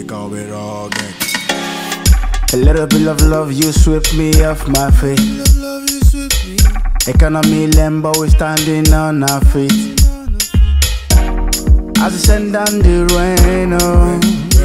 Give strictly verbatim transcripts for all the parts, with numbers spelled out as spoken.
call it all gang. A little bit of love, you sweep me off my feet. Economy lembo, we standing on our feet. As we send down the rain, oh,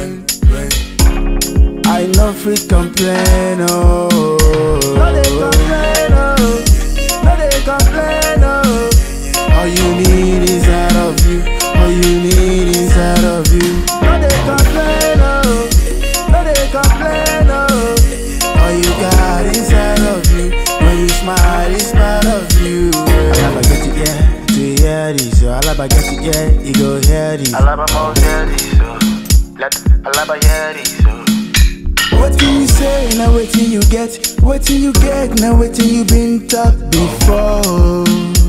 I know free complain, oh. No they complain, oh. No they complain, oh. All you need is out of you. All you need is out of you. No they complain, oh. No they complain, oh. All you got is out of you. When you smile, it's part of you. Alaba get it, yeah. To hear this, so Alaba get it, yeah. You go hear this. Alaba more hear this, so let Alaba hear this, so. What do you say, now what do you get? What do you get, now what do you been taught before?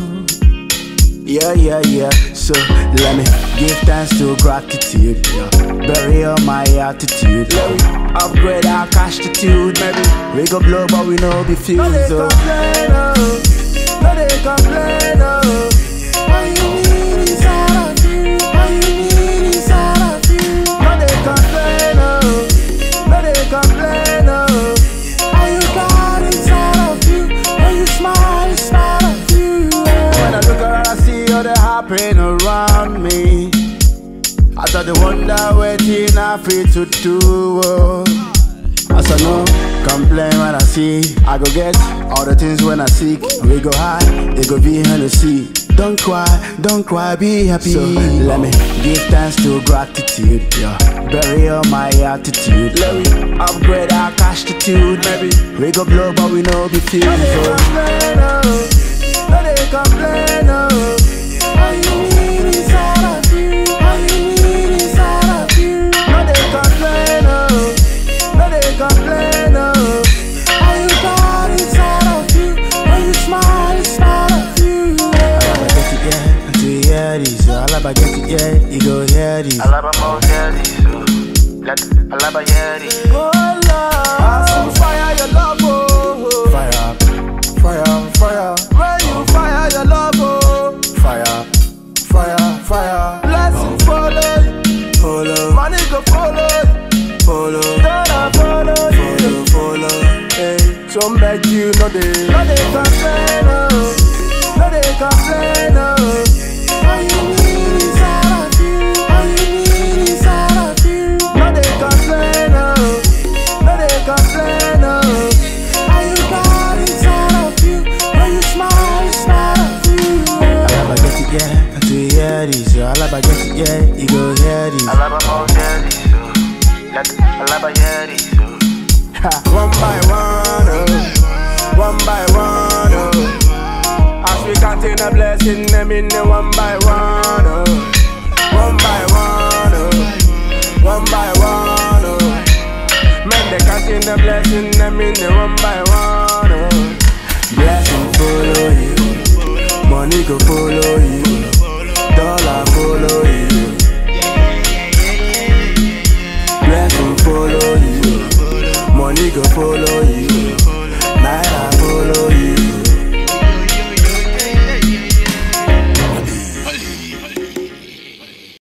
Yeah, yeah, yeah. So let me give thanks to gratitude, yeah. Bury all my attitude. Let me upgrade our cash attitude. Maybe we go blow, but we know be fused. No they complain, oh. No they complain, oh. All you need is out of you. All you need is out of you. No they complain, oh. No they complain, oh. All you got is out of you. When you smile, it's out of you. When I look around, I see all the happening around me. I start to wonder what thing I feel to do. Oh. As I know, complain when I see. I go get all the things when I seek. We go high, it go be in the sea. Don't cry, don't cry, be happy. So let me give thanks to gratitude, yeah. Bury all my attitude. Let me upgrade our cash attitude. Maybe we go blow, but we know be fused. No they complain, oh. No they complain, oh. All you need is out of you. All you need is out of you. No they complain, oh. No they complain, oh. All you got is out of you. When you smile, it's out of you. Alaba get it, yeah. Until you hear this, so Alaba get it, yeah. You go hear this. Alaba more hear this, so let Alaba hear this. Oh Lord, I see fire your love, oh. Fire, fire, fire. When you fire your love, oh. Fire, fire, fire. Blessing follow you, follow. Money go follow you, follow. Gonna follow you, follow, follow. Hey, some beg you, no they, no they complain, oh. No they complain, oh. All you need is out of you. All you need is out of you. No they complain, oh. No they complain, oh. All you got is out of you. When you smile, it's out of you. Alaba get it, yeah. Until you hear this, so Alaba get it, yeah. You go hear this. Alaba more hear this, so let Alaba hear this, so. One by one, oh. One by one, oh. As we contain a blessing, them in the one by one, oh. One by one, oh. One by one, oh. Men they contain the blessing, them in the one by one, oh. Blessing follow you, money go follow you, dollar follow you.